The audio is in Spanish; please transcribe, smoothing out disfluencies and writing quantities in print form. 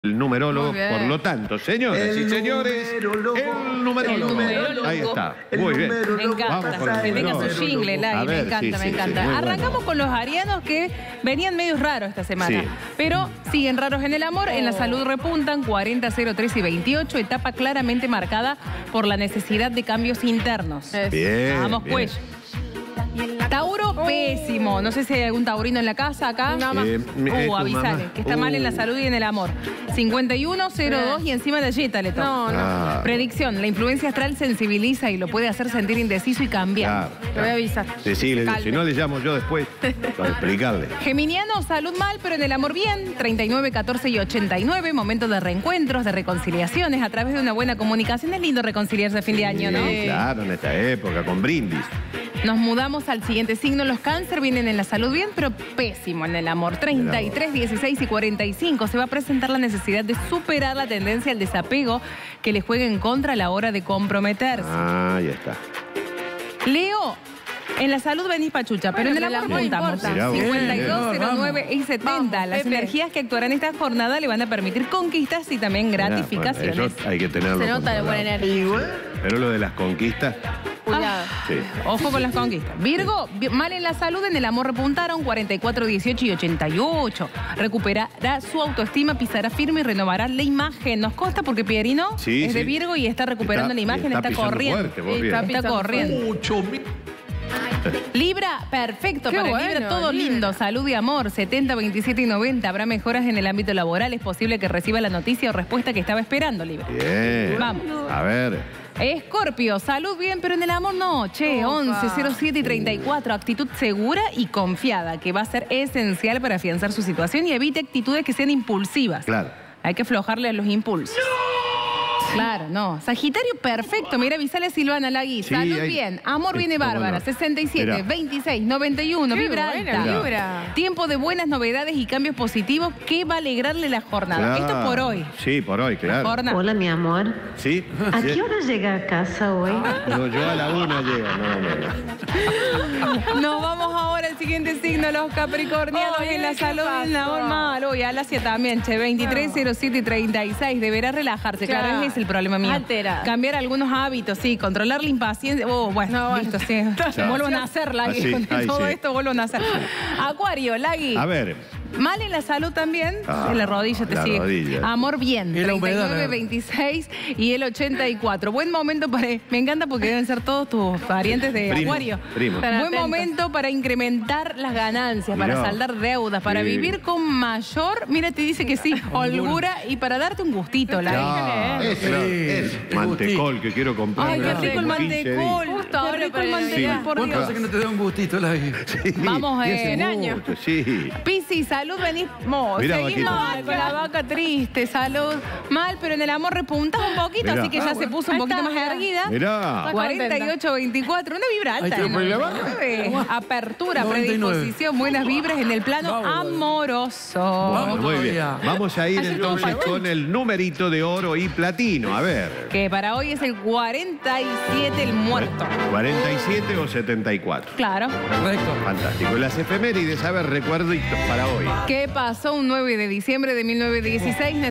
El numerólogo, por lo tanto, señoras y señores, el numerólogo. Ahí está, muy bien. Me encanta, que tenga su jingle, Lagui, me encanta, me encanta. Arrancamos con los arianos que venían medio raros esta semana, pero siguen raros en el amor, en la salud repuntan, 40, 0, 3 y 28, etapa claramente marcada por la necesidad de cambios internos. Bien, Vamos pues. Tauro, pésimo. No sé si hay algún taurino en la casa acá. Avisale, que está mal en la salud y en el amor. 51, 02 y encima de Jetta le toca. Predicción, la influencia astral sensibiliza y lo puede hacer sentir indeciso y cambiar. Te voy a avisar. Sí, si no le llamo yo después para explicarle. Geminiano, salud mal, pero en el amor bien. 39, 14 y 89, momento de reencuentros, de reconciliaciones a través de una buena comunicación. Es lindo reconciliarse a fin de año, ¿no? Claro, en esta época, con brindis. Nos mudamos al siguiente signo. Los cáncer vienen en la salud bien, pero pésimo en el amor. 33, 16 y 45. Se va a presentar la necesidad de superar la tendencia al desapego que le juega en contra a la hora de comprometerse. Ahí está. Leo, en la salud venís pachucha, pero en el amor puntamos. 52, 09 y 70. Las energías que actuarán esta jornada le van a permitir conquistas y también gratificaciones. Eso hay que tenerlo. Se nota la buena energía. Pero lo de las conquistas... Ojo con las conquistas. Virgo, mal en la salud, en el amor repuntaron, 44, 18 y 88. Recuperará su autoestima, pisará firme y renovará la imagen. Nos consta porque Pierino es de Virgo y está recuperando la imagen, está corriendo. Está corriendo. Libra, perfecto para el Libra, todo lindo, salud y amor, 70, 27 y 90. Habrá mejoras en el ámbito laboral, es posible que reciba la noticia o respuesta que estaba esperando, Libra. Bien. Vamos. A ver. Escorpio, salud bien, pero en el amor no. 11, 07 y 34. Actitud segura y confiada, que va a ser esencial para afianzar su situación y evite actitudes que sean impulsivas. Claro. Hay que aflojarle a los impulsos. Claro, no. Sagitario, perfecto. Mira, avisale a Silvana Lagui. Salud bien. Amor viene bárbara. 67, 26, 91. Vibra alta. Tiempo de buenas novedades y cambios positivos que va a alegrarle la jornada. Esto por hoy. Sí, por hoy, claro. Hola, mi amor. ¿Sí? ¿A qué hora llega a casa hoy? No, yo a la 1 llego. No. Nos vamos ahora al siguiente signo, los capricornianos en la salud y en el amor mal. Hoy a las 7 también, 23, 07 y 36. Deberá relajarse. Claro, es el problema mío. Cambiar algunos hábitos, controlar la impaciencia. Bueno, listo, vuelvo a nacer, Lagui. Con todo esto vuelvo a nacer. Acuario, Lagui. A ver. Mal en la salud también. En la rodilla te sigue. Rodilla. Amor bien. 39, 26 y el 84. Buen momento para... Me encanta porque deben ser todos tus parientes de Acuario. Buen momento para incrementar las ganancias, para saldar deudas, para vivir con mayor... Mira, te dice que sí, holgura y para darte un gustito, Lagui. Mantecol que quiero comprar. Ay, qué rico el mantecol. Qué rico el mantecol, por Dios. ¿Cuánto hace que no te da un gustito, Lagui? Vamos en año. Piscis, salud, venimos. Seguimos mal con la vaca triste, salud mal, pero en el amor repuntás un poquito, así que ya se puso un poquito más erguida. Mirá. 48, 24, una vibra alta. Apertura, predisposición, buenas vibras en el plano amoroso. Muy bien. Vamos a ir entonces con el numerito de oro y platino. A ver. Que para hoy es el 47, el muerto. 47 o 74. Claro. Correcto. Fantástico. Las efemérides, a ver, recuerditos para hoy. ¿Qué pasó un 9 de diciembre de 1916?